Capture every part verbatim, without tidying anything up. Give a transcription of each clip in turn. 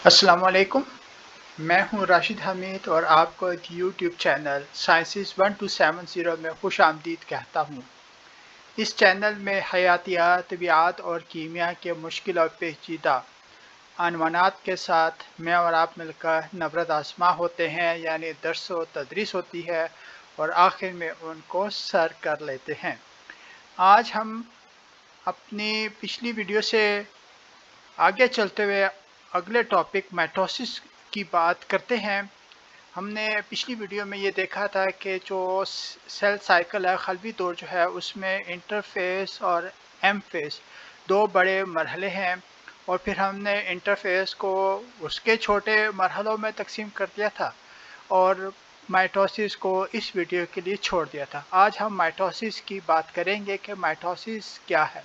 अस्सलाम वालेकुम। मैं हूं राशिद हमीद और आपको YouTube channel sciences one two seven zero में खुश आमदीद कहता हूं। इस चैनल में हयातियात, तबीयत और कीमिया के मुश्किल और पेचीदा अनवानात के साथ मैं और आप मिलकर नबरत आज़मा होते हैं, यानी दर्स व तदरीस होती है और आखिर में उनको सर कर लेते हैं। आज हम अपनी पिछली वीडियो से आगे चलते हुए अगले टॉपिक माइटोसिस की बात करते हैं। हमने पिछली वीडियो में ये देखा था कि जो सेल साइकिल है, खलवी दौर जो है, उसमें इंटरफेस और एम फेस दो बड़े मरहले हैं और फिर हमने इंटरफेस को उसके छोटे मरहलों में तकसीम कर दिया था और माइटोसिस को इस वीडियो के लिए छोड़ दिया था। आज हम माइटोसिस की बात करेंगे कि माइटोसिस क्या है।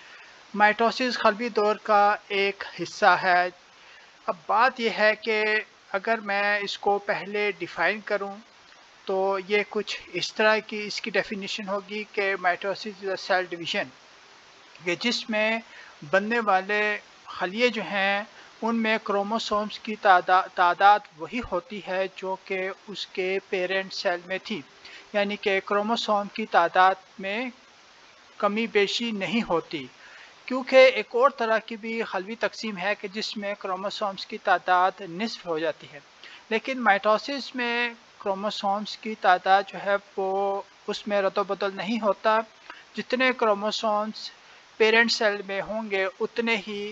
माइटोसिस खलवी दौर का एक हिस्सा है। अब बात यह है कि अगर मैं इसको पहले डिफ़ाइन करूं तो ये कुछ इस तरह की इसकी डेफिनेशन होगी कि mitosis is a cell division, कि जिसमें बनने वाले खलिए जो हैं उनमें क्रोमोसोम्स की तादा तादाद वही होती है जो कि उसके पेरेंट सेल में थी, यानी कि क्रोमोसोम की तादाद में कमी बेशी नहीं होती। क्योंकि एक और तरह की भी खलवी तकसीम है कि जिसमें क्रोमोसोम्स की तादाद निस्फ हो जाती है, लेकिन माइटोसिस में क्रोमोसोम्स की तादाद जो है वो उसमें रद्द-बदल नहीं होता। जितने क्रोमोसोम्स पेरेंट सेल में होंगे उतने ही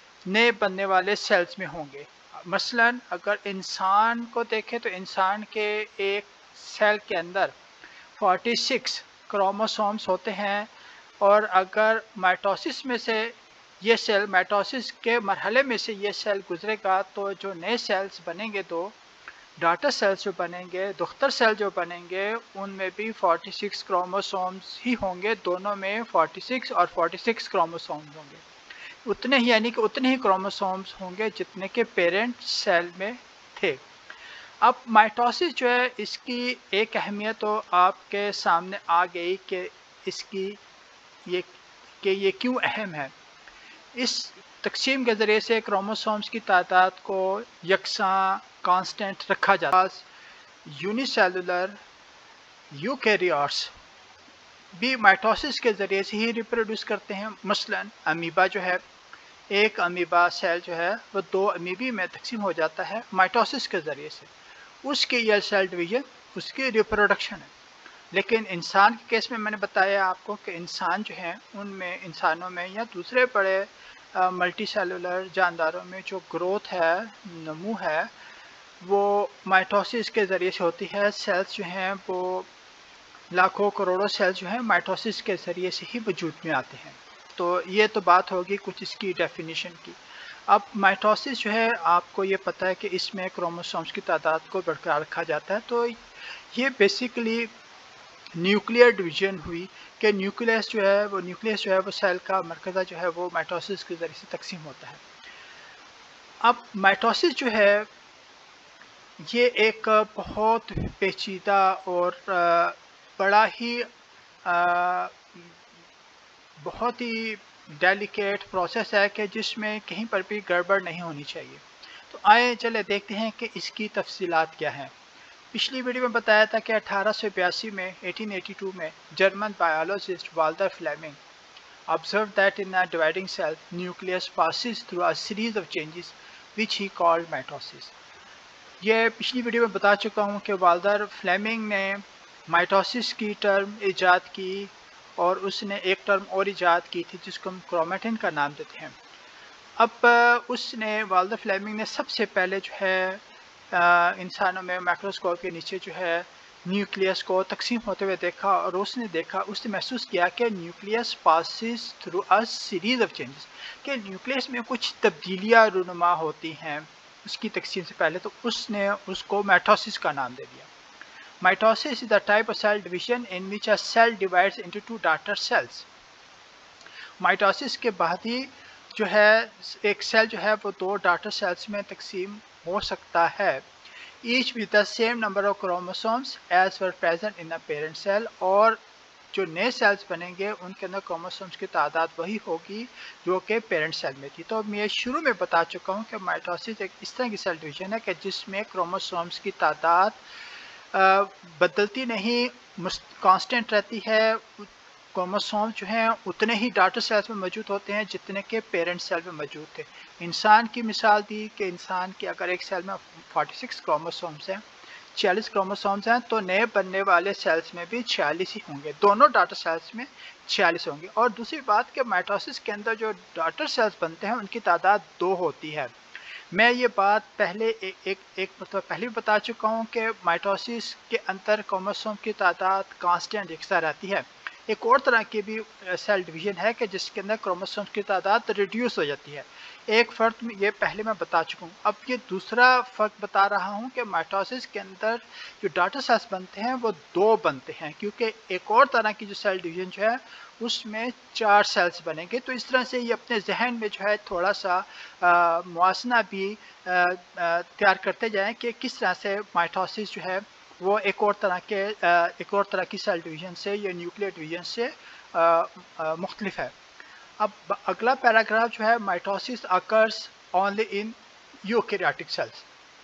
नए बनने वाले सेल्स में होंगे। मसलन अगर इंसान को देखें तो इंसान के एक सेल के अंदर छियालीस क्रोमोसोम्स होते हैं और अगर माइटोसिस में से ये सेल माइटोसिस के मरहले में से ये सेल गुजरेगा तो जो नए सेल्स बनेंगे, दो डाटर सेल्स जो बनेंगे, दुख्तर सेल जो बनेंगे, उनमें भी छियालीस क्रोमोसोम्स ही होंगे। दोनों में छियालीस और छियालीस क्रोमोसोम्स होंगे, उतने ही, यानी कि उतने ही क्रोमोसोम्स होंगे जितने के पेरेंट सेल में थे। अब माइटोसिस जो है, इसकी एक अहमियत तो आपके सामने आ गई कि इसकी ये कि ये क्यों अहम है। इस तकसीम के ज़रिए से क्रोमोसोम्स की तादाद को यकसां कांस्टेंट रखा जाता है। यूनिसेलुलर यूकेरियोट्स भी माइटोसिस के ज़रिए से ही रिप्रोड्यूस करते हैं। मसलन अमीबा जो है, एक अमीबा सेल जो है वो दो अमीबी में तकसीम हो जाता है माइटोसिस के ज़रिए से। उसकी यह सेल डिवीज़न उसकी रिप्रोडक्शन है। लेकिन इंसान के केस में मैंने बताया आपको कि इंसान जो है उनमें, इंसानों में या दूसरे बड़े मल्टी सेलुलर जानदारों में जो ग्रोथ है, नमू है, वो माइटोसिस के ज़रिए से होती है। सेल्स जो हैं वो लाखों करोड़ों सेल्स जो हैं माइटोसिस के ज़रिए से ही वजूद में आते हैं। तो ये तो बात होगी कुछ इसकी डेफिनेशन की। अब माइटोसिस जो है, आपको ये पता है कि इसमें क्रोमोसोम्स की तादाद को बरकरार रखा जाता है। तो ये बेसिकली न्यूक्लियर डिवीजन हुई कि न्यूक्लियस जो है वो न्यूक्लियस जो है वो सेल का मरकज़ा जो है वो माइटोसिस के ज़रिए से तकसीम होता है। अब माइटोसिस जो है ये एक बहुत पेचीदा और बड़ा ही बहुत ही डेलिकेट प्रोसेस है कि जिसमें कहीं पर भी गड़बड़ नहीं होनी चाहिए। तो आए चले देखते हैं कि इसकी तफसीलात क्या हैं। पिछली वीडियो में बताया था कि अठारह सौ बयासी में अठारह सौ बयासी में German biologist Walter Flemming observed that in a dividing cell, nucleus passes through a series of changes which he called mitosis. ये पिछली वीडियो में बता चुका हूँ कि वाल्टर फ्लेमिंग ने माइटोसिस की टर्म ईजाद की और उसने एक टर्म और ईजाद की थी जिसको हम क्रोमेटिन का नाम देते हैं। अब उसने वाल्टर फ्लेमिंग ने सबसे पहले जो है आ, इंसानों में माइक्रोस्कोप के नीचे जो है न्यूक्लियस को तकसीम होते हुए देखा और उसने देखा उसने महसूस किया कि nucleus passes through a series of changes, कि न्यूक्लियस में कुछ तब्दीलियाँ रूनुमा होती हैं उसकी तकसीम से पहले। तो उसने उसको माइटोसिस का नाम दे दिया। Mitosis is the type of cell division in which a cell divides into two daughter cells. Mitosis के बाद ही जो है एक सेल जो है वो दो डाटर सेल्स में तकसीम हो सकता है, each with the same number of chromosomes as were present in the parent cell, और जो नए सेल्स बनेंगे उनके अंदर क्रोमोसोम्स की तादाद वही होगी जो कि पेरेंट सेल में थी। तो मैं शुरू में बता चुका हूँ कि माइटोसिस एक इस तरह की सेल डिवीजन है कि जिसमें क्रोमोसोम्स की तादाद बदलती नहीं, कांस्टेंट रहती है। क्रोमोसोम जो हैं उतने ही डॉटर सेल्स में मौजूद होते हैं जितने के पेरेंट सेल में मौजूद थे। इंसान की मिसाल दी कि इंसान के अगर एक सेल में छियालीस क्रोमोसोम्स हैं, छियालीस क्रोमोसोम्स हैं, तो नए बनने वाले सेल्स में भी छियालीस ही होंगे, दोनों डॉटर सेल्स में छियालीस होंगे। और दूसरी बात कि माइटोसिस के अंदर जो डॉटर सेल्स बनते हैं उनकी तादाद दो होती है। मैं ये बात पहले एक एक, एक मतलब पहले भी बता चुका हूँ कि माइटोसिस के अंदर क्रोमोसोम की तादाद कांस्टेंट यकसा रहती है। एक और तरह की भी सेल डिवीजन है कि जिसके अंदर क्रोमोसोम्स की तादाद रिड्यूस हो जाती है। एक फ़र्क ये पहले मैं बता चुका हूँ। अब ये दूसरा फ़र्क बता रहा हूँ कि माइटोसिस के अंदर जो डॉटर सेल्स बनते हैं वो दो बनते हैं, क्योंकि एक और तरह की जो सेल डिवीजन जो है उसमें चार सेल्स बनेंगे। तो इस तरह से ये अपने जहन में जो है थोड़ा सा मुआसना भी तैयार करते जाएँ कि किस तरह से माइटोसिस जो है वो एक और तरह के एक और तरह की सेल डिवीजन से या न्यूक्लियर डिवीजन से मुख्तलिफ है। अब अगला पैराग्राफ जो है, mitosis occurs only in eukaryotic cells.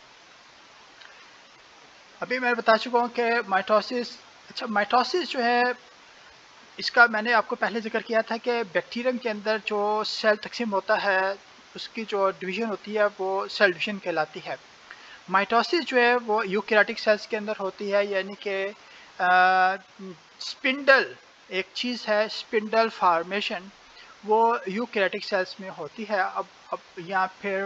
अभी मैं बता चुका हूँ कि माइटोसिस अच्छा माइटोसिस जो है इसका मैंने आपको पहले जिक्र किया था कि बैक्टीरियम के अंदर जो सेल तकसीम होता है उसकी जो डिवीजन होती है वो सेल डिवीजन कहलाती है। माइटोसिस जो है वो यूकैरियोटिक सेल्स के अंदर होती है, यानी कि स्पिंडल एक चीज़ है, स्पिंडल फॉर्मेशन वो यूकैरियोटिक सेल्स में होती है। अब अब यहाँ फिर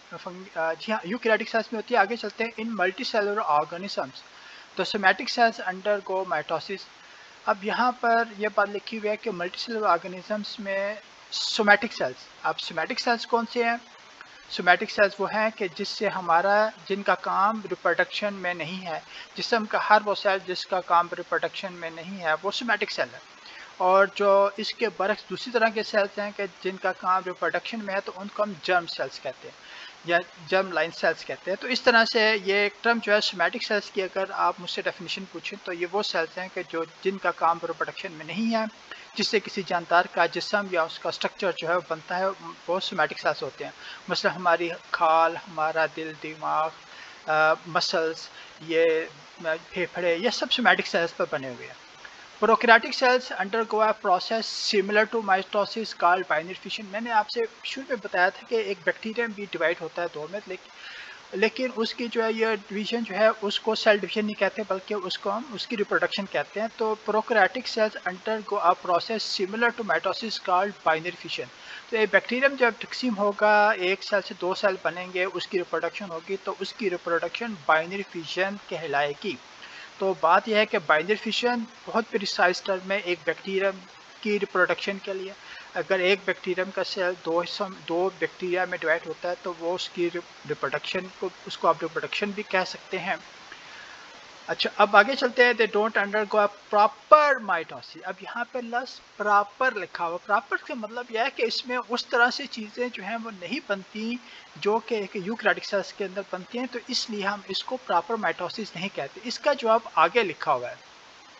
जी हाँ यूकैरियोटिक सेल्स में होती है। आगे चलते हैं, इन मल्टी सेलुलर ऑर्गेनिजम्स तो somatic cells undergo mitosis. अब यहाँ पर यह बात लिखी हुई है कि मल्टी सेलुलर ऑर्गेनिजम्स में सोमैटिक सेल्स, अब सोमैटिक सेल्स कौन से हैं? सोमैटिक सेल्स वो हैं कि जिससे हमारा जिनका काम रिप्रोडक्शन में नहीं है। जिस्म का हर वो सेल जिसका काम रिप्रोडक्शन में नहीं है वो सोमैटिक सेल है। और जो इसके बरक्स दूसरी तरह के सेल्स हैं कि जिनका काम रिप्रोडक्शन में है तो उनको हम जर्म सेल्स कहते हैं या जर्म लाइन सेल्स कहते हैं। तो इस तरह से ये एक टर्म जो है सोमैटिक सेल्स की अगर आप मुझसे डेफिनेशन पूछें तो ये वो सेल्स हैं कि जो जिनका काम रिप्रोडक्शन में नहीं है, जिससे किसी जानदार का जिस्म या उसका स्ट्रक्चर जो है वो बनता है, वो सोमैटिक सेल्स होते हैं। मतलब हमारी खाल, हमारा दिल, दिमाग, मसल्स, ये फेफड़े, ये सब सोमैटिक सेल्स पर बने हुए हैं। Prokaryotic cells undergo a process similar to mitosis called binary fission. मैंने आपसे शुरू में बताया था कि एक बैक्टीरियम भी डिवाइड होता है दो में, लेकिन लेकिन उसकी जो है ये डिवीजन जो है उसको सेल डिवीजन नहीं कहते बल्कि उसको हम उसकी रिप्रोडक्शन कहते हैं। तो prokaryotic cells undergo a process similar to mitosis called binary fission. तो एक बैक्टीरियम जब तकसीम होगा, एक सेल से दो सेल बनेंगे, उसकी रिप्रोडक्शन होगी, तो उसकी रिप्रोडक्शन बाइनरी फिशन कहलाएगी। तो बात यह है कि बाइनरी फिशन बहुत प्रिसाइज टर्म में एक बैक्टीरियम की रिप्रोडक्शन के लिए, अगर एक बैक्टीरियम का सेल दो हिस्सों दो बैक्टीरिया में डिवाइड होता है तो वो उसकी रिप्रोडक्शन को उसको आप रिप्रोडक्शन भी कह सकते हैं। अच्छा, अब आगे चलते हैं। They don't undergo proper mitosis. अब यहाँ पे लफ्ज़ प्रॉपर लिखा हुआ। प्रॉपर का मतलब यह है कि इसमें उस तरह से चीज़ें जो हैं वो नहीं बनती जो कि एक यूकैरियोटिक सेल्स के अंदर बनती हैं, तो इसलिए हम इसको प्रॉपर माइटोसिस नहीं कहते। इसका जवाब आगे लिखा हुआ है।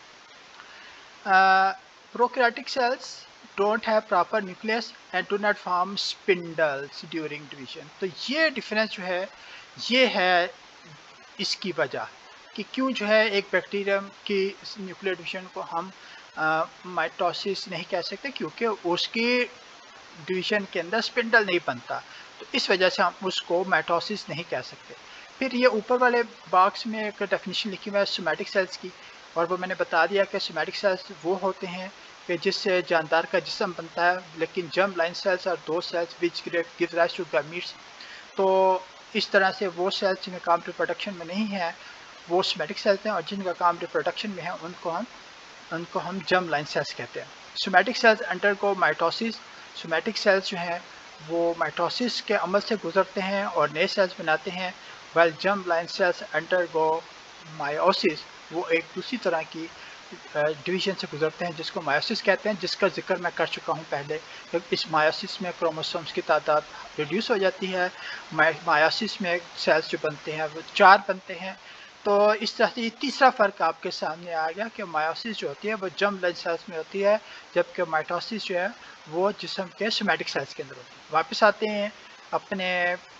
Prokaryotic cells don't have proper nucleus and do not form spindles during division. तो ये डिफरेंस जो है ये है इसकी वजह कि क्यों जो है एक बैक्टीरियम की न्यूक्लियर डिवीजन को हम माइटोसिस नहीं कह सकते, क्योंकि उसकी डिवीजन के अंदर स्पिंडल नहीं बनता। तो इस वजह से हम उसको माइटोसिस नहीं कह सकते। फिर ये ऊपर वाले बॉक्स में एक डेफिनेशन लिखी हुई है सोमैटिक सेल्स की, और वो मैंने बता दिया कि सोमैटिक सेल्स वो होते हैं कि जिससे जानदार का जिस्म बनता है, लेकिन जर्म लाइन सेल्स और दो cells which give rise to gametes. तो इस तरह से वो सेल्स जिनका काम रिप्रोडक्शन में नहीं है वो सोमैटिक सेल्स हैं, और जिनका काम रिप्रोडक्शन में है उनको हम उनको हम जर्म लाइन सेल्स कहते हैं। Somatic cells undergo mitosis. Somatic cells जो हैं वो माइटोसिस के अमल से गुजरते हैं और नए सेल्स बनाते हैं, well germ line cells undergo meiosis. वो एक दूसरी तरह की डिवीजन से गुजरते हैं जिसको मायोसिस कहते हैं, जिसका जिक्र मैं कर चुका हूँ पहले। तो इस मायोसिस में क्रोमोसोम्स की तादाद रिड्यूस हो जाती है। मायोसिस में सेल्स जो बनते हैं वो चार बनते हैं। تو اس طرح سے یہ تیسرا فرق آپ کے سامنے آ گیا کہ مائٹوسس جو ہوتی ہے وہ جرم لنچ سیلز میں ہوتی ہے، جبکہ مائٹوسس جو ہے وہ جسم کے سومیٹک سیلز کے اندر ہوتی ہے۔ واپس آتے ہیں اپنے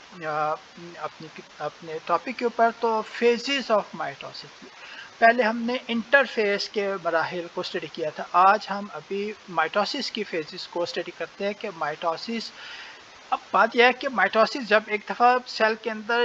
اپنی اپنے ٹاپک کے اوپر، تو فیزز آف مائٹوسس۔ پہلے ہم نے انٹرفیس کے مراحل کو اسٹڈی کیا تھا، آج ہم ابھی مائٹوسس کی فیزز کو اسٹڈی کرتے ہیں کہ مائٹوسس۔ اب بات یہ ہے کہ مائٹوسس جب ایک دفعہ سیل کے اندر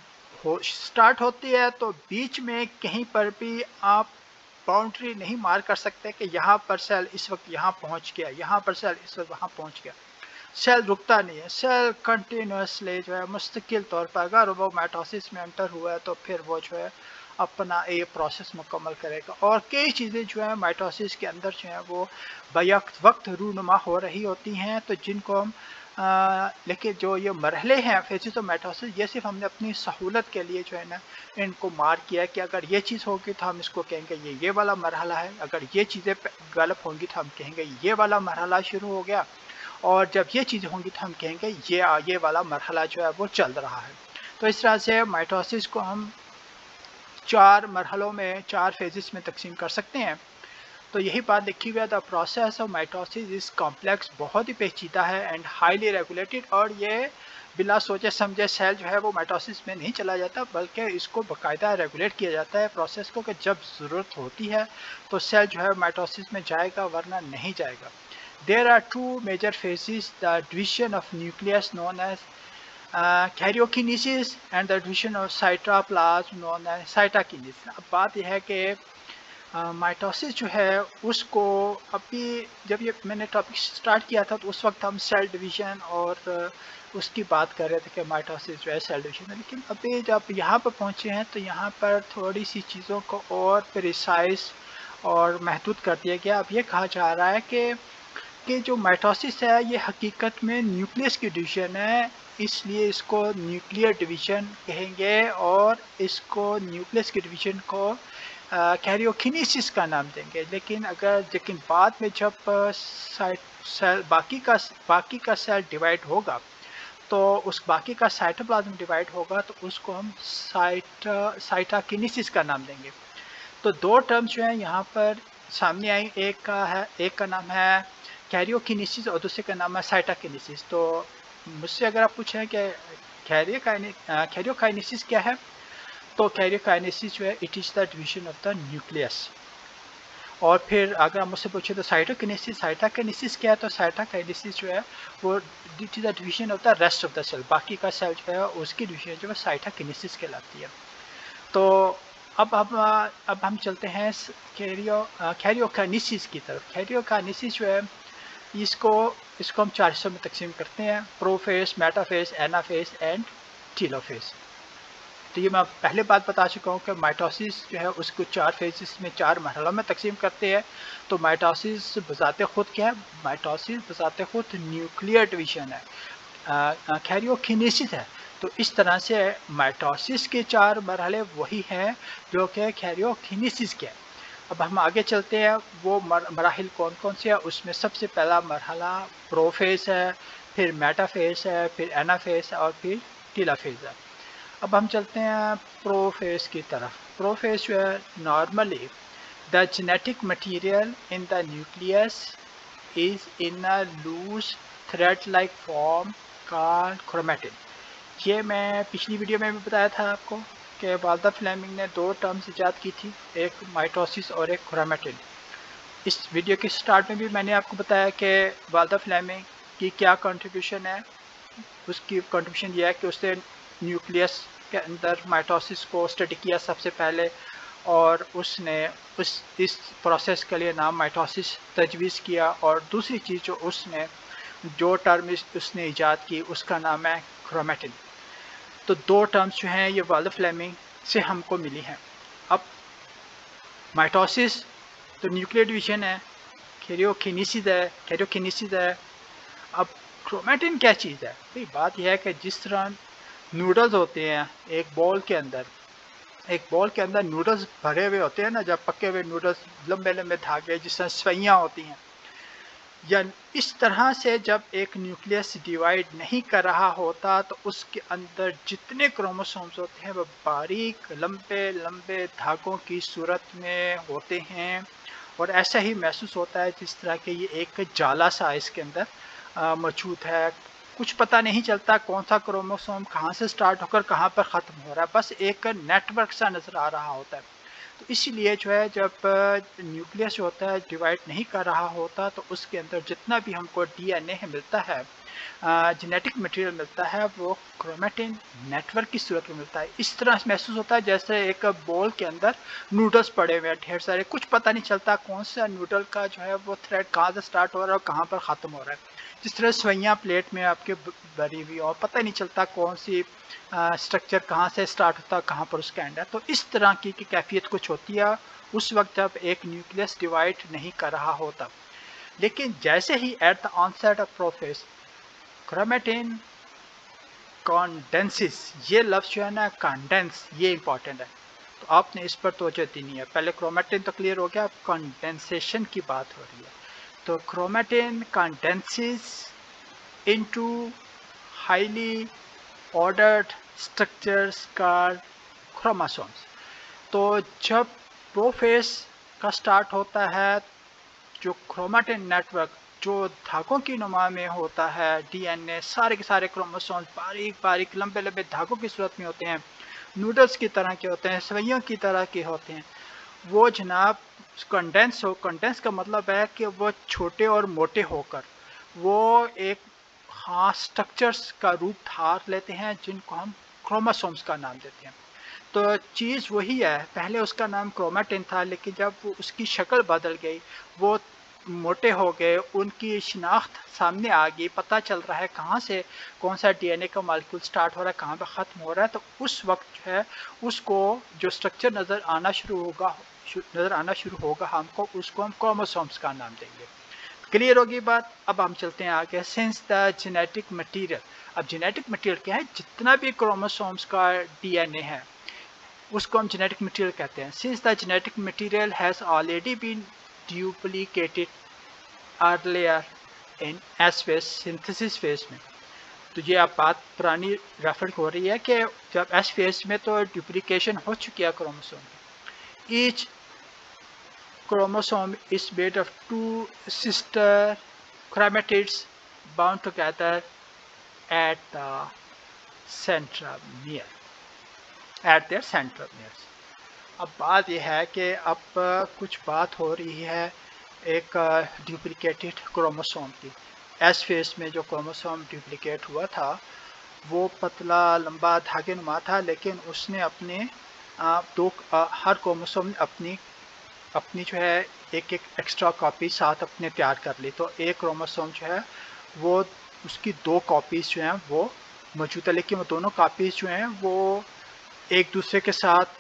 سٹارٹ ہوتی ہے تو بیچ میں کہیں پر بھی آپ باؤنڈری نہیں مار کر سکتے کہ یہاں پر سیل اس وقت یہاں پہنچ گیا، یہاں پر سیل اس وقت وہاں پہنچ گیا۔ سیل رکتا نہیں ہے، سیل کنٹینیوسلی جو ہے مستقل طور پر اگر وہ مائٹوسس میں انٹر ہوا ہے تو پھر وہ جو ہے اپنا یہ پروسیس مکمل کرے گا، اور کئی چیزیں جو ہیں مائٹوسس کے اندر جو ہیں وہ بیک وقت رونما ہو رہی ہوتی ہیں، تو جن کو ہم لیکن جو یہ مرحلے ہیں فیزز آف مائٹوسس، یہ صرف ہم نے اپنی سہولت کے لیے جو ہے نا ان کو مار کیا کہ اگر یہ چیز ہوگی تو ہم اس کو کہیں گے یہ یہ والا مرحلہ ہے، اگر یہ چیزیں غالب ہوں گی تو ہم کہیں گے یہ والا مرحلہ شروع ہو گیا، اور جب یہ چیزیں ہوں گی تو ہم کہیں گے یہ یہ والا مرحلہ جو ہے وہ چل رہا ہے۔ تو اس طرح سے مائٹوسس کو ہم چار مرحلوں میں، چار فیزز میں تقسیم کر سکتے ہیں۔ تو یہی بات لکھی ہوئی ہے، the process of mitosis is complex, بہت ہی پیچیدہ ہے، اینڈ ہائیلی ریگولیٹڈ، اور یہ بلا سوچے سمجھے سیل جو ہے وہ مائٹوسس میں نہیں چلا جاتا، بلکہ اس کو باقاعدہ ریگولیٹ کیا جاتا ہے پروسیس کو، کہ جب ضرورت ہوتی ہے تو سیل جو ہے مائٹوسس میں جائے گا ورنہ نہیں جائے گا۔ There are two major phases: the division of nucleus known as uh, karyokinesis and the division of cytoplasm known as cytokinesis. اب بات یہ ہے کہ مائٹوسس جو ہے اس کو ابھی جب یہ میں نے ٹاپک سٹارٹ کیا تھا تو اس وقت ہم سیل ڈویژن اور اس کی بات کر رہے تھے کہ مائٹوسس جو ہے سیل ڈویژن ہے، لیکن ابھی جب یہاں پر پہنچے ہیں تو یہاں پر تھوڑی سی چیزوں کو اور پریسائز اور محدود کر دیا گیا۔ اب یہ کہا جا رہا ہے کہ کہ جو مائٹوسس ہے یہ حقیقت میں نیوکلیس کی ڈویژن ہے، اس لیے اس کو نیوکلیئر ڈویژن کہیں گے، اور اس کو نیوکلیس کی ڈویژن کو کیریوکینیسس کا نام دیں گے۔ لیکن اگر لیکن بعد میں جب سیل باقی کا باقی کا سیل ڈیوائڈ ہوگا تو اس باقی کا سائٹوپلازم ڈیوائڈ ہوگا تو اس کو ہم سائٹ سائٹاکینیسس کا نام دیں گے۔ تو دو ٹرمز جو ہیں یہاں پر سامنے آئی، ایک کا ہے ایک کا نام ہے کیریوکینیسس اور دوسرے کا نام ہے سائٹاکینیسس۔ تو مجھ سے اگر آپ پوچھیں کہ کیریوکائنیسس کیا ہے، تو کیریوکائنیسس جو ہے it is the division of the nucleus, اور پھر اگر آپ مجھ سے پوچھیں تو سائٹوکینیسس سائٹاکینیسس کیا ہے، تو سائٹاکینیسس جو ہے وہ it is the division of the rest of the cell, باقی کا سیل جو ہے اس کی ڈویژن جو ہے سائٹاکینیسس کہلاتی ہے۔ تو اب ہم اب ہم چلتے ہیں کیریو کیریوکائنیسس کی طرف۔ کیریوکائنیسس جو ہے اس کو اس کو ہم چار حصوں میں تقسیم کرتے ہیں: پروفیز، میٹافیز، اینافیز اینڈ ٹیلوفیز۔ تو یہ میں پہلے بات بتا چکا ہوں کہ مائٹوسس جو ہے اس کو چار فیزز میں، چار مرحلوں میں تقسیم کرتے ہیں۔ تو مائٹوسس بذات خود کیا ہے؟ مائٹوسس بذات خود نیوکلیئر ڈویژن ہے، کیریوکینیسس ہے۔ تو اس طرح سے مائٹوسس کے چار مرحلے وہی ہیں جو کہ کیریوکینیسس کے ہیں۔ اب ہم آگے چلتے ہیں، وہ مراحل کون کون سے ہیں؟ اس میں سب سے پہلا مرحلہ پروفیز ہے، پھر میٹافیز ہے، پھر اینافیز اور پھر ٹیلوفیز ہے۔ اب ہم چلتے ہیں پروفیز کی طرف۔ پروفیز جو ہے normally the genetic material in the nucleus is in a loose thread like form called chromatin. یہ میں پچھلی ویڈیو میں بھی بتایا تھا آپ کو کہ والدہ فلیمنگ نے دو ٹرمز ایجاد کی تھی، ایک مائٹوسس اور ایک کرومیٹن۔ اس ویڈیو کے سٹارٹ میں بھی میں نے آپ کو بتایا کہ والدہ فلیمنگ کی کیا کنٹریبیوشن ہے۔ اس کی کنٹریبیوشن یہ ہے کہ اس نے نیوکلیس کے اندر مائٹوسس کو اسٹڈی کیا سب سے پہلے، اور اس نے اس اس پروسیس کے لیے نام مائٹوسس تجویز کیا، اور دوسری چیز جو اس نے جو ٹرم اس نے ایجاد کی اس کا نام ہے کرومیٹن۔ تو دو ٹرمز جو ہیں یہ والدہ فلیمنگ سے ہم کو ملی ہیں۔ اب مائٹوسس تو نیوکلیئر ڈویژن ہے، کیریوکینیسس ہے کیریوکینیسس ہے اب کرومیٹن کیا چیز ہے؟ بھئی بات یہ ہے کہ جس طرح نوڈلز ہوتے ہیں ایک بول کے اندر، ایک بول کے اندر نوڈلز بھرے ہوئے ہوتے ہیں نا، جب پکے ہوئے نوڈلز لمبے لمبے دھاگے جس طرح سوئیاں ہوتی ہیں، یا اس طرح سے جب ایک نیوکلیس ڈیوائڈ نہیں کر رہا ہوتا تو اس کے اندر جتنے کروموسومز ہوتے ہیں وہ باریک لمبے لمبے دھاگوں کی صورت میں ہوتے ہیں، اور ایسا ہی محسوس ہوتا ہے جس طرح کہ یہ ایک جالا سا اس کے اندر آ، موجود ہے۔ کچھ پتہ نہیں چلتا کون سا کروموسوم کہاں سے سٹارٹ ہو کر کہاں پر ختم ہو رہا ہے، بس ایک نیٹ ورک سا نظر آ رہا ہوتا ہے۔ تو اسی لیے جو ہے جب نیوکلیس جو ہوتا ہے ڈیوائڈ نہیں کر رہا ہوتا تو اس کے اندر جتنا بھی ہم کو ڈی این اے ملتا ہے، جینیٹک مٹیریل ملتا ہے، وہ کرومیٹن نیٹ ورک کی صورت میں ملتا ہے۔ اس طرح محسوس ہوتا ہے جیسے ایک بول کے اندر نوڈلز پڑے ہوئے ہیں ڈھیر سارے، کچھ پتہ نہیں چلتا کون سا نوڈل کا جو ہے وہ تھریڈ کہاں سے سٹارٹ ہو رہا ہے اور کہاں پر ختم ہو رہا ہے۔ جس طرح سوئیاں پلیٹ میں آپ کے بھری ہوئی اور پتہ نہیں چلتا کون سی اسٹرکچر کہاں سے سٹارٹ ہوتا ہے کہاں پر اس کا اینڈ ہے۔ تو اس طرح کی کیفیت کچھ ہوتی ہے اس وقت جب ایک نیوکلیس ڈیوائڈ نہیں کر رہا ہوتا۔ لیکن جیسے ہی at the onset of process chromatin condenses, یہ لفظ جو ہے نا کانڈینس، یہ امپورٹنٹ ہے، تو آپ نے اس پر توجہ دینی ہے۔ پہلے کرومیٹن تو کلیئر ہو گیا، اب کانڈینسیشن کی بات ہو رہی ہے۔ تو chromatin condenses into highly ordered structures called chromosomes. تو جب پروفیس کا سٹارٹ ہوتا ہے، جو کرومیٹن نیٹ ورک جو دھاگوں کی نما میں ہوتا ہے، ڈی این اے سارے کے سارے کروموسومز باریک باریک لمبے لمبے دھاگوں کی صورت میں ہوتے ہیں، نوڈلز کی طرح کے ہوتے ہیں، سوئیوں کی طرح کے ہوتے ہیں، وہ جناب کنڈینس ہو، کنڈینس کا مطلب ہے کہ وہ چھوٹے اور موٹے ہو کر وہ ایک خاص سٹرکچرز کا روپ دھار لیتے ہیں جن کو ہم کروموسومز کا نام دیتے ہیں۔ تو چیز وہی ہے، پہلے اس کا نام کرومیٹن تھا، لیکن جب وہ اس کی شکل بدل گئی، وہ موٹے ہو گئے، ان کی شناخت سامنے آ گئی، پتہ چل رہا ہے کہاں سے کون سا ڈی این اے کا مالیکول سٹارٹ ہو رہا ہے کہاں پہ ختم ہو رہا ہے، تو اس وقت جو ہے اس کو جو سٹرکچر نظر آنا شروع ہوگا نظر آنا شروع ہوگا ہم کو اس کو ہم کروموسومز کا نام دیں گے۔ کلیئر ہوگی بات؟ اب ہم چلتے ہیں آگے۔ سنس دا جینیٹک مٹیریل، اب جینیٹک مٹیریل کیا ہے؟ جتنا بھی کروموسومز کا ڈی این اے ہے اس کو ہم جینیٹک مٹیریل کہتے ہیں۔ Since the genetic material has already been duplicated earlier in S phase, synthesis phase میں، تو یہ اب بات پرانی ریفر ہو رہی ہے کہ جب ایس فیز میں تو ڈپلیکیشن ہو چکی ہے کروموسوم کی۔ Each chromosome is made of two sister chromatids bound together at the centromere at their centromeres۔ اب بات یہ ہے کہ اب کچھ بات ہو رہی ہے ایک ڈپلیکیٹڈ کروموسوم کی۔ ایس فیز میں جو کروموسوم ڈپلیکیٹ ہوا تھا وہ پتلا لمبا دھاگے نما تھا، لیکن اس نے اپنے دو ہر کروموسوم نے اپنی اپنی جو ہے ایک ایک ایکسٹرا کاپی ساتھ اپنے تیار کر لی، تو ایک کروموسوم جو ہے وہ اس کی دو کاپیز جو ہیں وہ موجود ہے، لیکن وہ دونوں کاپیز جو ہیں وہ ایک دوسرے کے ساتھ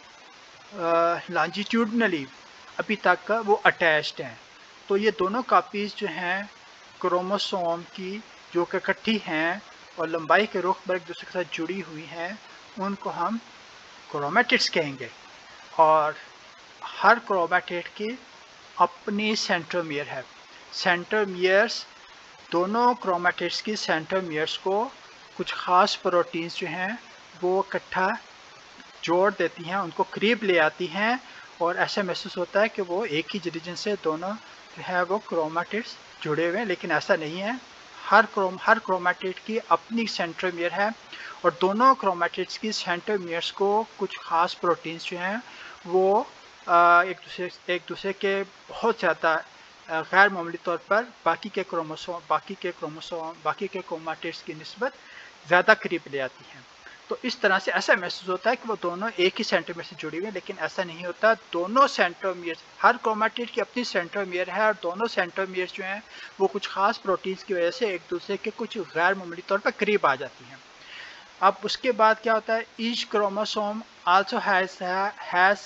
لانجیٹیوڈنلی ابھی تک وہ اٹیچڈ ہیں۔ تو یہ دونوں کاپیز جو ہیں کروموسوم کی جو کہ اکٹھی ہیں اور لمبائی کے رخ پر ایک دوسرے کے ساتھ جڑی ہوئی ہیں، ان کو ہم کرومیٹڈس کہیں گے، اور ہر کرومیٹڈ کی اپنی سینٹرومیئر ہے۔ سینٹرومیئرس دونوں کرومیٹڈس کی سینٹرومیئرس کو کچھ خاص پروٹینز جو ہیں وہ اکٹھا جوڑ دیتی ہیں، ان کو قریب لے آتی ہیں، اور ایسا محسوس ہوتا ہے کہ وہ ایک ہی ریجن سے دونوں جو ہے وہ کرومیٹڈس جڑے ہوئے ہیں، لیکن ایسا نہیں ہے۔ ہر کروم ہر کرومیٹڈ کی اپنی سینٹرومیئر ہے، اور دونوں کرومیٹڈس کی سینٹرومیئرس کو کچھ خاص پروٹینز جو ہیں وہ ایک دوسرے ایک دوسرے کے بہت زیادہ غیر معمولی طور پر باقی کے کروموسوم باقی کے کروموسوم باقی کے کرومیٹڈس کی نسبت زیادہ قریب لے آتی ہیں۔ تو اس طرح سے ایسا محسوس ہوتا ہے کہ وہ دونوں ایک ہی سینٹرومیئر سے جڑی ہوئی ہیں، لیکن ایسا نہیں ہوتا۔ دونوں سینٹرومیئر ہر کرومیٹڈ کی اپنی سینٹرومیئر ہے، اور دونوں سینٹرومیئر جو ہیں وہ کچھ خاص پروٹینز کی وجہ سے ایک دوسرے کے کچھ غیر معمولی طور پر قریب آ جاتی ہیں۔ اب اس کے بعد کیا ہوتا ہے؟ Each chromosome also has has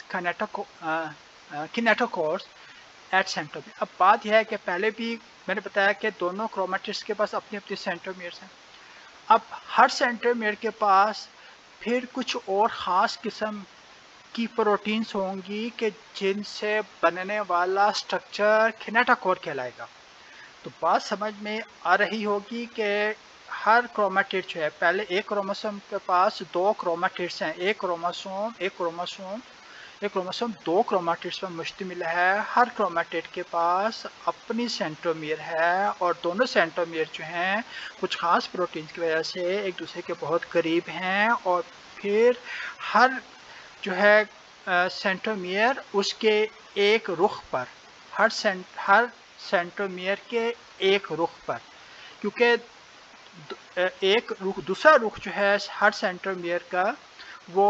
kinetochores at centromere. اب بات یہ ہے کہ پہلے بھی میں نے بتایا کہ دونوں کرومیٹڈس کے پاس اپنی اپنی سینٹرومیئرس ہیں۔ اب ہر سینٹرومیئر کے پاس پھر کچھ اور خاص قسم کی پروٹینز ہوں گی کہ جن سے بننے والا سٹرکچر kinetochore کہلائے گا۔ تو بات سمجھ میں آ رہی ہوگی کہ ہر کرومیٹڈ جو ہے، پہلے ایک کروموسوم کے پاس دو کرومیٹڈس ہیں، ایک کروموسوم ایک کروموسوم ایک کروموسوم دو کرومیٹڈس پر مشتمل ہے۔ ہر کرومیٹڈ کے پاس اپنی سینٹرومیئر ہے اور دونوں سینٹرومیئر جو ہیں کچھ خاص پروٹینز کی وجہ سے ایک دوسرے کے بہت قریب ہیں، اور پھر ہر جو ہے سینٹرومیئر اس کے ایک رخ پر، ہر سینٹ ہر سینٹرومیئر کے ایک رخ پر، کیونکہ ایک رخ دوسرا رخ جو ہے ہر سینٹرومیئر کا وہ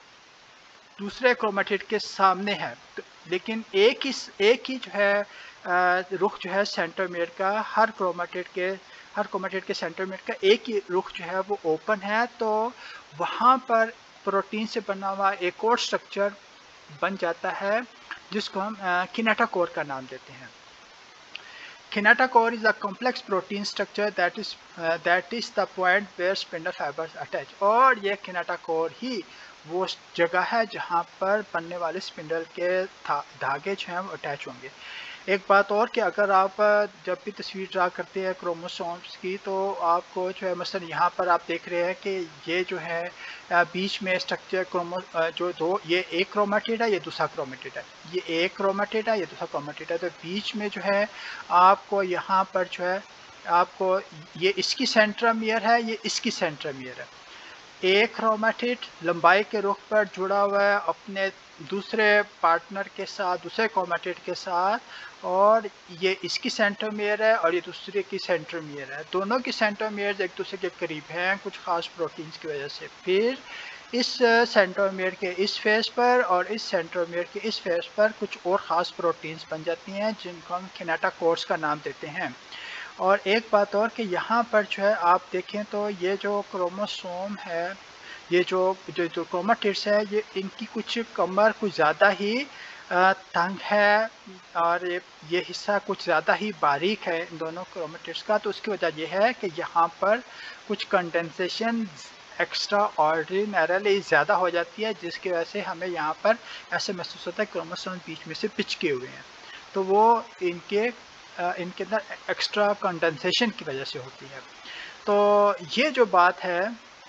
دوسرے کرومیٹڈ کے سامنے ہے، لیکن ایک ہی ایک ہی جو ہے رخ جو ہے سینٹرومیئر کا، ہر کرومیٹڈ کے ہر کرومیٹڈ کے سینٹرومیئر کا ایک ہی رخ جو ہے وہ اوپن ہے، تو وہاں پر پروٹین سے بنا ہوا ایک اور سٹرکچر بن جاتا ہے جس کو ہم کینیٹاکور کا نام دیتے ہیں۔ Kinetochore is a complex protein structure that is uh, that is the point where spindle fibers attach، اور یہ kinetochore ہی وہ جگہ ہے جہاں پر بننے والے اسپنڈل کے دھاگے جو ہیں وہ اٹیچ ہوں گے۔ ایک بات اور کہ اگر آپ جب بھی تصویر ڈرا کرتے ہیں کروموسومز کی، تو آپ کو جو ہے مثلا یہاں پر آپ دیکھ رہے ہیں کہ یہ جو ہے بیچ میں اسٹرکچر کرومو جو دو، یہ ایک کرومیٹڈ ہے، یہ دوسرا کرومیٹڈ ہے، یہ ایک کرومیٹڈ ہے، یہ دوسرا کرومیٹڈ ہے، تو بیچ میں جو ہے آپ کو یہاں پر جو ہے آپ کو یہ اس کی سینٹرومیئر ہے، یہ اس کی سینٹرومیئر ہے۔ ایک کرومیٹڈ لمبائی کے رخ پر جڑا ہوا ہے اپنے دوسرے پارٹنر کے ساتھ، دوسرے کرومیٹڈ کے ساتھ، اور یہ اس کی سینٹرومیئر ہے اور یہ دوسرے کی سینٹرومیئر ہے۔ دونوں کی سینٹرومیئر ایک دوسرے کے قریب ہیں کچھ خاص پروٹینز کی وجہ سے۔ پھر اس سینٹرومیئر کے اس فیس پر اور اس سینٹرومیئر کے اس فیس پر کچھ اور خاص پروٹینز بن جاتی ہیں جن کو ہم kinetochores کا نام دیتے ہیں۔ اور ایک بات اور کہ یہاں پر جو ہے آپ دیکھیں تو یہ جو کروموسوم ہے، یہ جو جو, جو کرومیٹڈس ہے، یہ ان کی کچھ کمر کچھ زیادہ ہی تنگ ہے اور یہ حصہ کچھ زیادہ ہی باریک ہے ان دونوں کرومیٹڈس کا، تو اس کی وجہ یہ ہے کہ یہاں پر کچھ کنڈنسیشن ایکسٹرا آرڈینریلی زیادہ ہو جاتی ہے، جس کی وجہ سے ہمیں یہاں پر ایسے محسوس ہوتا ہے کروموسوم بیچ میں سے پچکے ہوئے ہیں، تو وہ ان کے ان کے اندر ایکسٹرا کنڈنسیشن کی وجہ سے ہوتی ہے۔ تو یہ جو بات ہے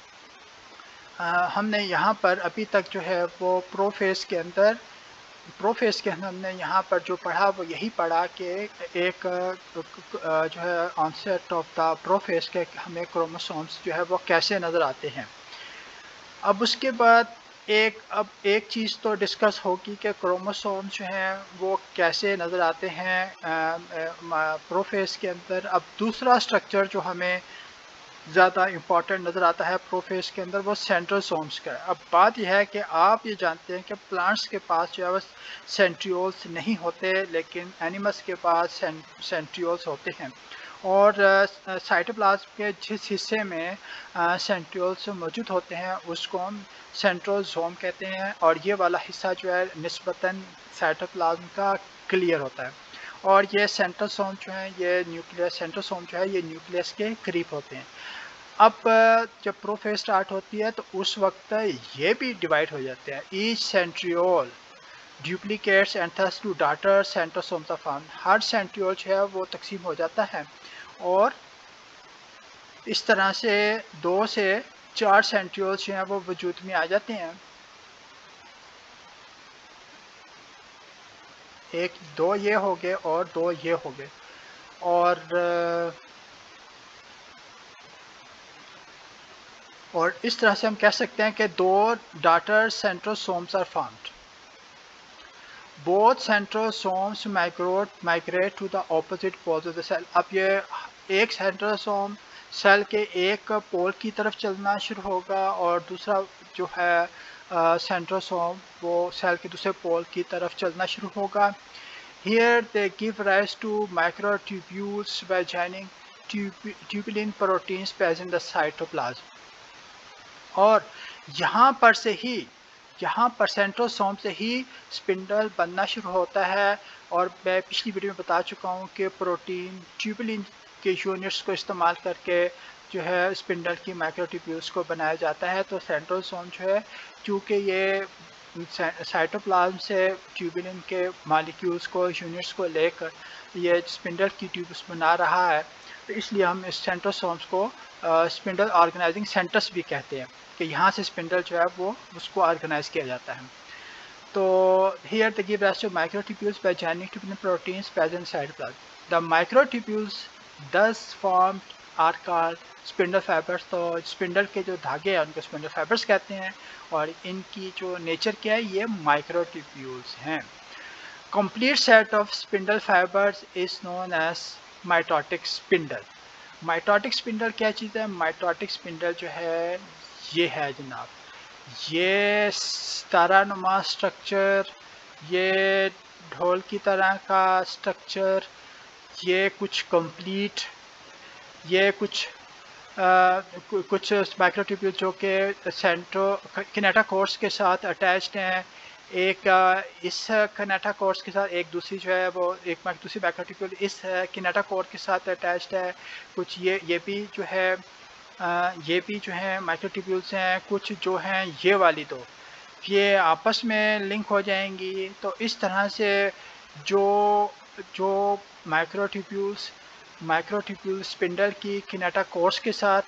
ہم نے یہاں پر ابھی تک جو ہے وہ پروفیس کے اندر پروفیس کے اندر ہم نے یہاں پر جو پڑھا وہ یہی پڑھا کہ ایک جو ہے آنسیٹ آف دا پروفیس کے ہمیں کروموسومز جو ہے وہ کیسے نظر آتے ہیں۔ اب اس کے بعد ایک اب ایک چیز تو ڈسکس ہوگی کہ کروموسوم جو ہیں وہ کیسے نظر آتے ہیں پروفیس کے اندر۔ اب دوسرا سٹرکچر جو ہمیں زیادہ امپورٹنٹ نظر آتا ہے پروفیس کے اندر وہ سینٹروسومز کا ہے۔ اب بات یہ ہے کہ آپ یہ جانتے ہیں کہ پلانٹس کے پاس جو ہے وہ سینٹریولز نہیں ہوتے، لیکن اینیملس کے پاس سینٹریولز ہوتے ہیں، اور سائٹوپلازم کے جس حصے میں سینٹریولز موجود ہوتے ہیں اس کو ہم سینٹروزوم کہتے ہیں، اور یہ والا حصہ جو ہے نسبتاً سائٹوپلازم کا کلیئر ہوتا ہے، اور یہ سینٹروسوم جو ہیں یہ نیوکلیس سینٹروسوم جو ہے یہ نیوکلیس کے قریب ہوتے ہیں۔ اب جب پروفیس سٹارٹ ہوتی ہے تو اس وقت یہ بھی ڈیوائڈ ہو جاتے ہیں، each centriole duplicates and thus two daughter centrosomes are formed, ہر سینٹریول جو ہے وہ تقسیم ہو جاتا ہے اور اس طرح سے دو سے چار سینٹریول جو ہیں وہ وجود میں آ جاتے ہیں۔ ایک دو یہ ہو گئے اور دو یہ ہو گئے، اور اور اس طرح سے ہم کہہ سکتے ہیں کہ دو daughter centrosomes are formed. Both centrosomes migrate migrate to the opposite poles of the cell. اب یہ ایک سینٹروسوم سیل کے ایک پول کی طرف چلنا شروع ہوگا اور دوسرا جو ہے سینٹروسوم وہ سیل کے دوسرے پول کی طرف چلنا شروع ہوگا۔ Here they give rise to microtubules by joining tubulin proteins present in the cytoplasm۔ اور یہاں پر سے ہی یہاں پر سینٹروسوم سے ہی اسپنڈل بننا شروع ہوتا ہے، اور میں پچھلی ویڈیو میں بتا چکا ہوں کہ پروٹین ٹیوبولین کے یونٹس کو استعمال کر کے جو ہے اسپنڈل کی مائکروٹیوبیولز کو بنایا جاتا ہے۔ تو سینٹروسوم جو ہے چونکہ یہ साइटोप्लाज्म से ट्यूबुलिन के मॉलिक्यूल्स को, यूनिट्स को लेकर ये स्पिंडल की ट्यूब्स बना रहा है, तो इसलिए हम इस सेंट्रोसोम्स को स्पिंडल ऑर्गेनाइजिंग सेंटर्स भी कहते हैं कि यहाँ से स्पिंडल जो है वो उसको ऑर्गेनाइज किया जाता है. तो here they give rise to microtubules by joining to proteins present in cytoplasm. The microtubules thus formed are called spindle fibers. तो स्पिंडल के जो धागे हैं उनको स्पिंडल फाइबर्स कहते हैं और इनकी जो नेचर क्या है, ये माइक्रोट्यूब्यूल्स हैं. Complete set of spindle fibers is known as mitotic spindle. Mitotic spindle क्या चीज़ है? Mitotic spindle जो है ये है जनाब, ये तारानुमा स्ट्रक्चर, ये ढोल की तरह का स्ट्रक्चर, ये कुछ कंप्लीट, ये कुछ आ, कुछ माइक्रोट्यूब्यूल जो कि सेंट्रो किनेटाकोर्स के साथ अटैच्ड हैं. एक आ, इस किनेटाकोर्स के साथ एक दूसरी जो है वो एक दूसरी माइक्रोट्यूब्यूल इस किनेटाकोर के साथ अटैच्ड है. कुछ ये ये भी जो है आ, ये भी जो है माइक्रोट्यूब्यूल्स हैं. कुछ जो हैं ये वाली दो ये आपस में लिंक हो जाएंगी. तो इस तरह से जो जो माइक्रोट्यूब्यूल्स माइक्रोट्यूब्यूल स्पिंडल की किनेटाकोर्स के साथ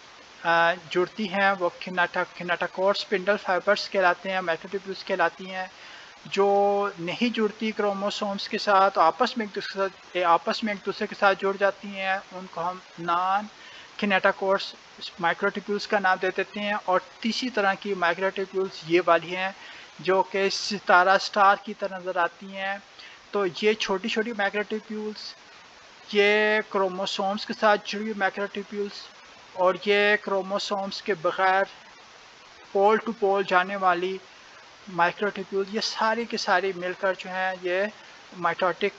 आ, जुड़ती हैं वो किनेटा किनेटाकोर स्पिंडल फाइबर्स कहलाते हैं, माइक्रोट्यूब्यूल्स कहलाती हैं. जो नहीं जुड़ती क्रोमोसोम्स के साथ आपस में एक दूसरे के साथ आपस में एक दूसरे के साथ जुड़ जाती हैं, उनको हम नॉन किनेटाकोर्स माइक्रोट्यूब्यूल्स का नाम दे देते हैं. और तीसरी तरह की माइक्रोट्यूब्यूल्स ये वाली हैं जो कि सितारा स्टार की तरह नज़र आती हैं. तो ये छोटी छोटी माइक्रोट्यूब्यूल्स, ये क्रोमोसोम्स के साथ जुड़ी हुई माइक्रोट्यूब्यूल्स और ये क्रोमोसोम्स के बगैर पोल टू पोल जाने वाली माइक्रोट्यूब्यूल, ये सारी के सारी मिलकर जो हैं ये माइटोटिक,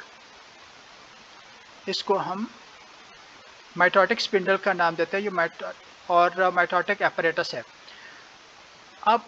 इसको हम माइटोटिक स्पिंडल का नाम देते हैं. ये माइट और माइटोटिक एपरेटस है. अब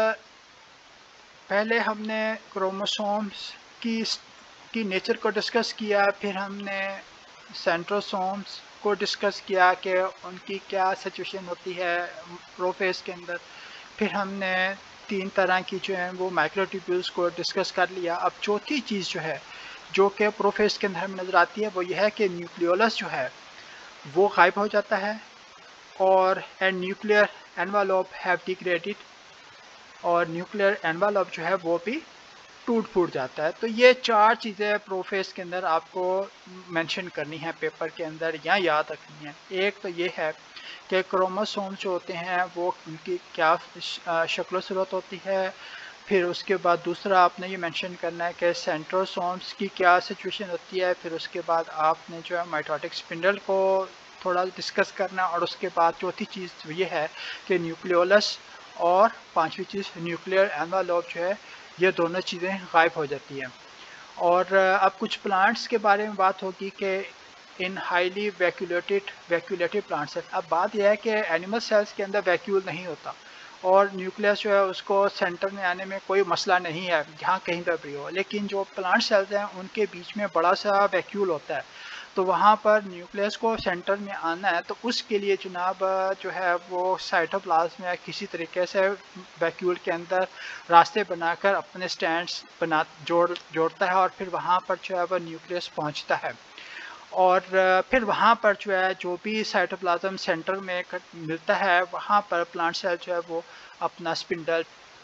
पहले हमने क्रोमोसोम्स की की नेचर को डिस्कस किया, फिर हमने सेंट्रोसोम्स को डिस्कस किया कि उनकी क्या सिचुएशन होती है प्रोफेज के अंदर. फिर हमने तीन तरह की जो है वो माइक्रोट्यूब्यूल्स को डिस्कस कर लिया. अब चौथी चीज़ जो है जो कि प्रोफेज के अंदर हमें नज़र आती है वो यह है कि न्यूक्लियोलस जो है वो गायब हो जाता है और and nuclear envelope have degraded, और न्यूक्लियर एनवेलप जो है वो भी टूट फूट जाता है. तो ये चार चीज़ें प्रोफेज के अंदर आपको मेंशन करनी है पेपर के अंदर या याद रखनी है. एक तो ये है कि क्रोमोसोम जो होते हैं वो उनकी क्या शक्ल सूरत होती है. फिर उसके बाद दूसरा आपने ये मेंशन करना है कि सेंट्रोसोम्स की क्या सिचुएशन होती है. फिर उसके बाद आपने जो है माइटोटिक स्पिंडल को थोड़ा डिस्कस करना, और उसके बाद चौथी चीज़ ये है कि न्यूक्लियोलस, और पांचवी चीज़ न्यूक्लियर एनवेलप जो है ये दोनों चीज़ें गायब हो जाती हैं. और अब कुछ प्लांट्स के बारे में बात होगी कि in highly vacuolated vacuolated plants. अब बात यह है कि एनिमल सेल्स के अंदर वैक्यूल नहीं होता और न्यूक्लियस जो है उसको सेंटर में आने में कोई मसला नहीं है जहाँ कहीं पर भी हो. लेकिन जो प्लांट सेल्स हैं उनके बीच में बड़ा सा वैक्यूल होता है, तो वहाँ पर न्यूक्लियस को सेंटर में आना है तो उसके लिए जनाब जो है वो साइटोप्लाज्म में किसी तरीके से वैक्यूल के अंदर रास्ते बनाकर अपने स्टैंड्स बना जोड़ जोड़ता है और फिर वहाँ पर जो है वो न्यूक्लियस पहुँचता है. और फिर वहाँ पर जो है जो भी साइटोप्लाज्म सेंटर में मिलता है वहाँ पर प्लांट सेल जो है वो अपना स्पिंडल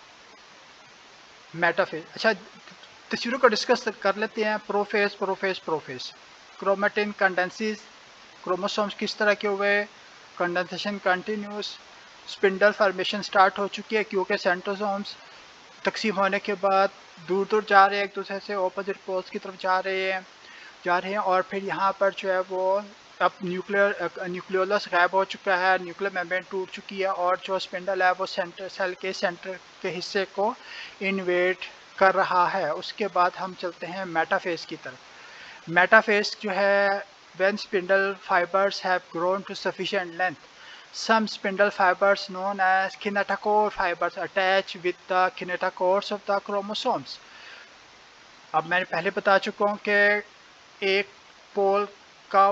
मेटाफेज. अच्छा, तस्वीरों को डिस्कस कर लेते हैं. Prophase prophase prophase chromatin condenses, chromosomes किस तरह के हुए, condensation continues, spindle formation start हो चुकी है क्योंकि सेंट्रोसोम्स तकसीम होने के बाद दूर दूर जा रहे हैं, एक दूसरे से ऑपोजिट पोल्स की तरफ जा रहे हैं जा रहे हैं और फिर यहाँ पर जो है वो अब न्यूक्लियर न्यूक्लियोलस गायब हो चुका है, न्यूक्लियर मेम्ब्रेन टूट चुकी है और जो स्पिंडल है वो सेंटर सेल के सेंटर के हिस्से को इन्वेड कर रहा है. उसके बाद हम चलते हैं मेटाफेज की तरफ. मेटाफेज जो है when spindle fibers have grown to sufficient length, some spindle fibers known as kinetochore fibers attach with the kinetochores of the chromosomes. अब मैंने पहले बता चुका हूँ कि एक पोल का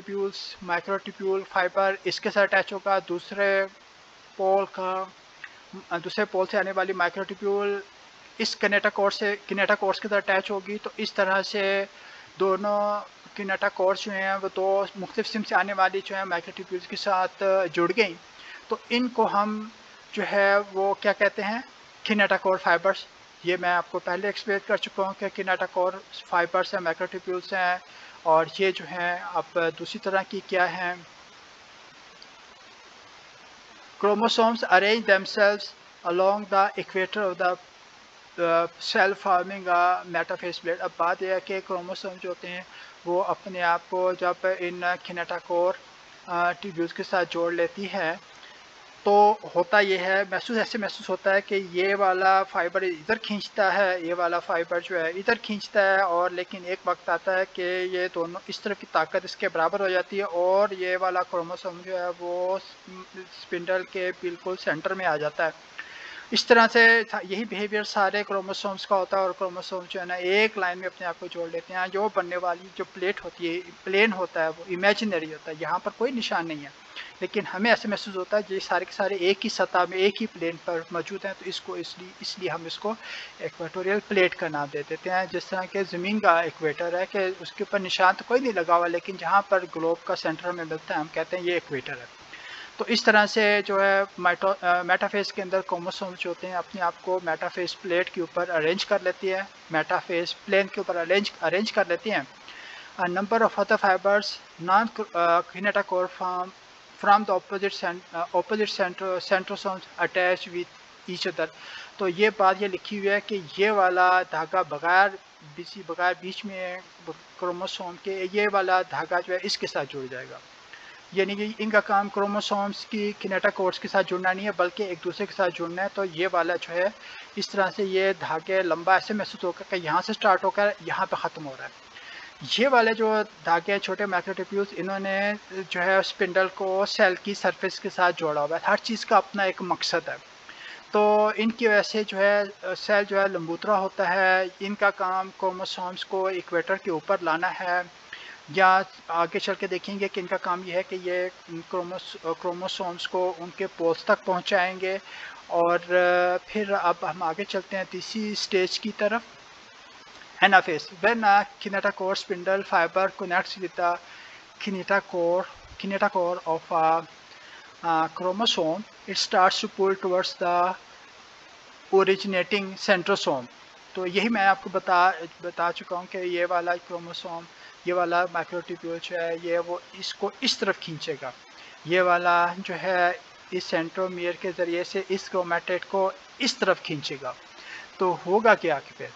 माइक्रोट्यूब्यूल्स माइक्रोट्यूब्यूल फाइबर इसके साथ अटैच होगा, दूसरे पोल का दूसरे पोल से आने वाली माइक्रोट्यूब्यूल इस किनेटोकोर से किनेटोकोर्स के साथ अटैच होगी, तो इस तरह से दोनों किनेटोकोर्स जो हैं वो दो मुख्तलिफ किस्म से आने वाली जो है माइक्रोट्यूब्यूल्स के साथ जुड़ गई। तो इनको हम जो है वो क्या कहते हैं, किनेटोकोर फाइबर्स। ये मैं आपको पहले एक्सप्लेन कर चुका हूँ कि किनेटोकोर फाइबर्स हैं, माइक्रोट्यूब्यूल्स हैं, और ये जो हैं अब दूसरी तरह की क्या हैं, chromosomes arrange themselves along the equator of the cell forming metaphase plate. अब बात यह है कि क्रोमोसोम जो होते हैं वो अपने आप को जब इन किनेटोकोर ट्यूब्यूल्स के साथ जोड़ लेती है तो होता ये है, महसूस ऐसे महसूस होता है कि ये वाला फाइबर इधर खींचता है, ये वाला फाइबर जो है इधर खींचता है, और लेकिन एक वक्त आता है कि ये दोनों इस तरफ की ताकत इसके बराबर हो जाती है और ये वाला क्रोमोसोम जो है वो स्पिंडल के बिल्कुल सेंटर में आ जाता है। इस तरह से यही बिहेवियर सारे क्रोमोसोम्स का होता है, और क्रोमोसोम जो है ना एक लाइन में अपने आप को जोड़ लेते हैं। जो बनने वाली जो प्लेट होती है, प्लेन होता है, वो इमेजिनरी होता है, यहाँ पर कोई निशान नहीं है, लेकिन हमें ऐसे महसूस होता है ये सारे के सारे एक ही सतह में एक ही प्लेन पर मौजूद हैं, तो इसको इसलिए इसलिए हम इसको इक्वेटोरियल प्लेट का नाम दे देते हैं। जिस तरह के ज़मीन का इक्वेटर है कि उसके ऊपर निशान तो कोई नहीं लगा हुआ, लेकिन जहाँ पर ग्लोब का सेंटर हमें मिलता है हम कहते हैं ये इक्वेटर है। तो इस तरह से जो है माइटो मेटाफेस के अंदर क्रोमोसोम्स जो होते हैं अपने आप को मेटाफेस प्लेट के ऊपर अरेंज कर लेती है, मेटाफेस प्लेन के ऊपर अरेंज अरेंज कर लेती हैं। A number of other fibers non-kinetochore from from the opposite cent, uh, opposite centro, centrosomes attached with each other। तो ये बात ये लिखी हुई है कि ये वाला धागा बगैर बीसी बगैर बीच में क्रोमोसोम के ये वाला धागा जो है इसके साथ जुड़ जाएगा। यानी कि इनका काम क्रोमोसोम्स की किनेटोकोर्स के साथ जुड़ना नहीं है, बल्कि एक दूसरे के साथ जुड़ना है। तो ये वाला जो है इस तरह से ये धागे लंबा ऐसे महसूस होकर कि यहाँ से स्टार्ट होकर यहाँ पे ख़त्म हो रहा है। ये वाले जो धागे छोटे माइक्रोट्यूब्यूल्स इन्होंने जो है स्पिंडल को सेल की सरफेस के साथ जोड़ा हुआ है। हर चीज़ का अपना एक मकसद है, तो इनकी वजह से जो है सेल जो है लंबूतरा होता है। इनका काम क्रोमोसोम्स को इक्वेटर के ऊपर लाना है, या आगे चल के देखेंगे कि इनका काम ये है कि ये क्रोमोस क्रोमोसोम्स को उनके पोल्स तक पहुंचाएंगे। और फिर अब हम आगे चलते हैं तीसरी स्टेज की तरफ, anaphase. When a kinetochore spindle fiber connects with the kinetochore kinetochore of a, a chromosome, it starts to pull towards the originating centrosome। तो यही मैं आपको बता बता चुका हूँ कि ये वाला क्रोमोसोम, ये वाला माइक्रोट्यूब्यूल जो है ये वो इसको इस तरफ खींचेगा। ये वाला जो है इस सेंट्रोमियर के ज़रिए से इस क्रोमेटेड को इस तरफ खींचेगा। तो होगा क्या कि फिर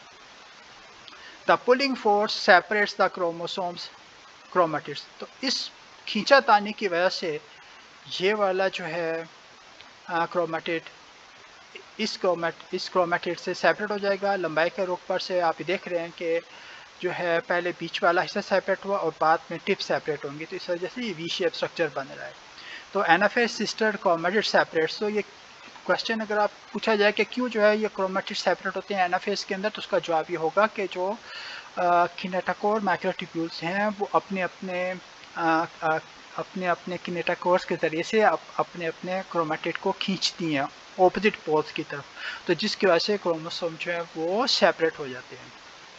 The pulling force separates the chromosomes chromatids। तो इस खींचातानी की वजह से ये वाला जो है क्रोमेटिड इस क्रोमेट इस क्रोमेटिड से सेपरेट हो जाएगा। लंबाई के रुख पर से आप देख रहे हैं कि जो है पहले बीच वाला हिस्सा सेपरेट हुआ और बाद में टिप सेपरेट होंगी, तो इस वजह से ये वी शेप स्ट्रक्चर बन रहा है। तो एनाफेस सिस्टर क्रोमेटिड सेपरेट्स। तो ये क्वेश्चन अगर आप पूछा जाए कि क्यों जो है ये क्रोमेटिड सेपरेट होते हैं एनाफेस के अंदर, तो उसका जवाब ये होगा कि जो किनेटोकोर माइक्रोट्यूब्यूल्स हैं वो अपने अपने आ, आ, अपने अपने किनेटोकोर्स के ज़रिए से अप, अपने अपने क्रोमेटिड को खींचती हैं ऑपोजिट पोल्स की तरफ, तो जिसकी वजह से क्रोमोसोम जो है वो सेपरेट हो जाते हैं।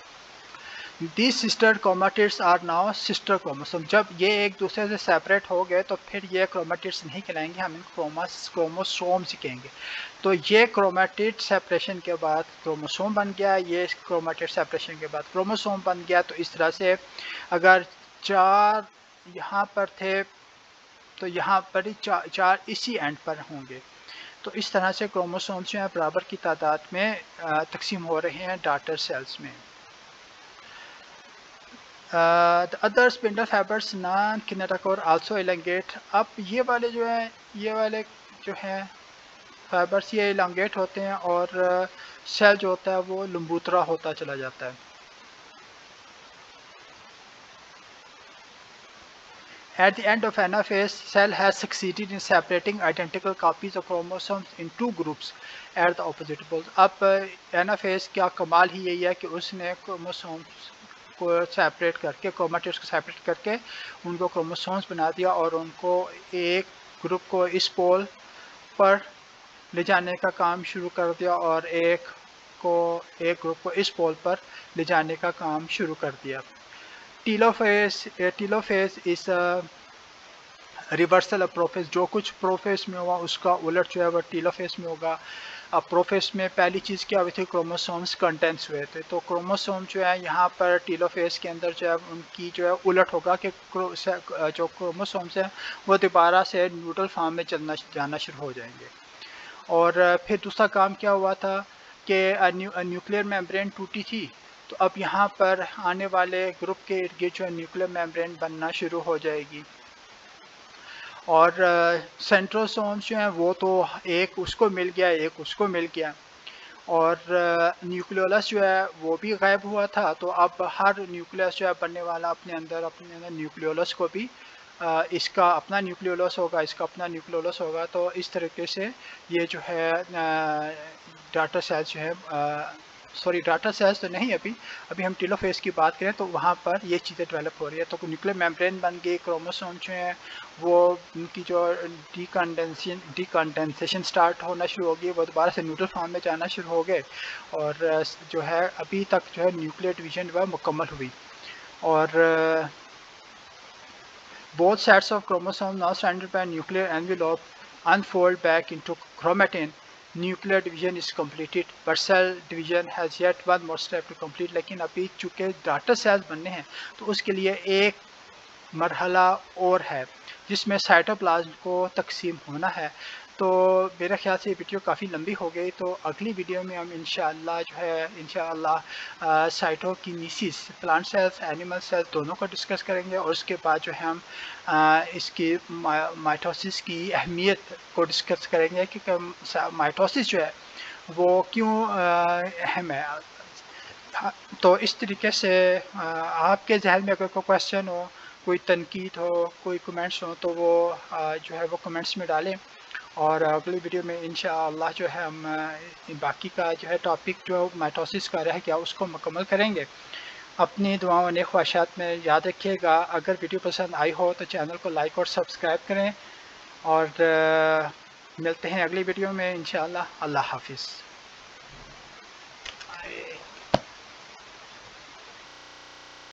These sister chromatids are now sister chromosome। जब ये एक दूसरे से सेपरेट हो गए तो फिर ये क्रोमेटिड्स नहीं कहलाएंगे, हम इनको क्रोमास क्रोमोसोम्स कहेंगे। तो ये क्रोमेटिड सेपरेशन के बाद क्रोमोसोम बन गया, ये क्रोमेटिड सेपरेशन के बाद क्रोमोसोम बन गया। तो इस तरह से अगर चार यहाँ पर थे तो यहाँ पर ही चार, चार इसी एंड पर होंगे। तो इस तरह से क्रोमोसोम्स जो हैं बराबर की तादाद में तकसीम हो रहे हैं डॉटर सेल्स में। The other spindle fibers non kinetochore also elongate. अब ये वाले जो है ये वाले जो हैं फाइबर्स ये एलोंगेट होते हैं और सेल uh, जो होता है वो लंबूतरा होता चला जाता है। At the end of anaphase, cell has succeeded in separating identical copies of chromosomes in two groups at the opposite poles। अब एनाफेज का कमाल ही यही है कि उसने क्रोमोसोम्स को सेपरेट करके क्रोमेटिड्स को सेपरेट करके उनको क्रोमोसोम्स बना दिया और उनको एक ग्रुप को इस पोल पर لے جانے کا کام شروع کر دیا اور ایک کو ایک گروپ کو اس پول پر لے جانے کا کام شروع کر دیا. ٹیلوفیز ٹیلوفیز اس ریورسل پروفیس، جو کچھ پروفیس میں ہوا اس کا الٹ جو ہے وہ ٹیلوفیس میں ہوگا. اب پروفیس میں پہلی چیز کیا ہوئی تھی، کروموسومز کنٹینٹس ہوئے تھے، تو کروموسوم جو ہے یہاں پر ٹیلوفیس کے اندر جو ہے ان کی جو ہے الٹ ہوگا کہ جو کروموسومز ہیں وہ دوبارہ سے نیوٹرل فارم میں چلنا جانا شروع ہو جائیں گے. اور پھر دوسرا کام کیا ہوا تھا کہ نیوکلیئر میمبرین ٹوٹی تھی، تو اب یہاں پر آنے والے گروپ کے ارد گرد جو ہے نیوکلیئر میمبرین بننا شروع ہو جائے گی. اور سینٹروسومز جو ہیں وہ تو ایک اس کو مل گیا ایک اس کو مل گیا، اور نیوکلیولس جو ہے وہ بھی غائب ہوا تھا. تو اب ہر نیوکلیس جو ہے بننے والا اپنے اندر اپنے اندر نیوکلیولس کو بھی اس کا اپنا نیوکلیولس ہوگا اس کا اپنا نیوکلیولس ہوگا. تو اس طریقے سے یہ جو ہے ڈاٹا سیلز جو ہے سوری ڈاٹا سیلز تو نہیں، ابھی ابھی ہم ٹیلوفیز کی بات کریں تو وہاں پر یہ چیزیں ڈیولپ ہو رہی ہے. تو نیوکلیئر میمبرین بن گئی، کروموسوم جو ہیں وہ ان کی جو decondensation decondensation start ہونا شروع ہوگی، وہ دوبارہ سے نیوٹرل فارم میں جانا شروع ہو گئے، اور جو ہے ابھی تک جو ہے نیوکلیئر ڈویژن جو ہے مکمل ہوئی. اور both sets of chromosomes now surrounded by a nuclear envelope unfold back into chromatin. Nuclear division is completed, but cell division has yet one more step to complete. لیکن ابھی چونکہ ڈاٹا سیلز بننے ہیں تو اس کے لیے ایک مرحلہ اور ہے جس میں سائٹوپلازم کو تقسیم ہونا ہے. تو میرے خیال سے یہ ویڈیو کافی لمبی ہو گئی، تو اگلی ویڈیو میں ہم انشاءاللہ جو ہے انشاءاللہ cytokinesis, plant cells animal cells دونوں کو ڈسکس کریں گے، اور اس کے بعد جو ہے ہم اس کی مائٹوسس کی اہمیت کو ڈسکس کریں گے کہ مائٹوسس جو ہے وہ کیوں اہم ہے. تو اس طریقے سے آپ کے ذہن میں اگر کوئی کویشچن ہو، کوئی تنقید ہو، کوئی کمنٹس ہو، تو وہ جو ہے وہ کمنٹس میں ڈالیں، اور اگلی ویڈیو میں انشاءاللہ جو ہے ہم باقی کا جو ہے ٹاپک جو مائٹوسس کا رہ گیا اس کو مکمل کریں گے. اپنی دعاؤں اور خواہشات میں یاد رکھیے گا. اگر ویڈیو پسند آئی ہو تو چینل کو لائک اور سبسکرائب کریں، اور ملتے ہیں اگلی ویڈیو میں انشاءاللہ. اللہ حافظ.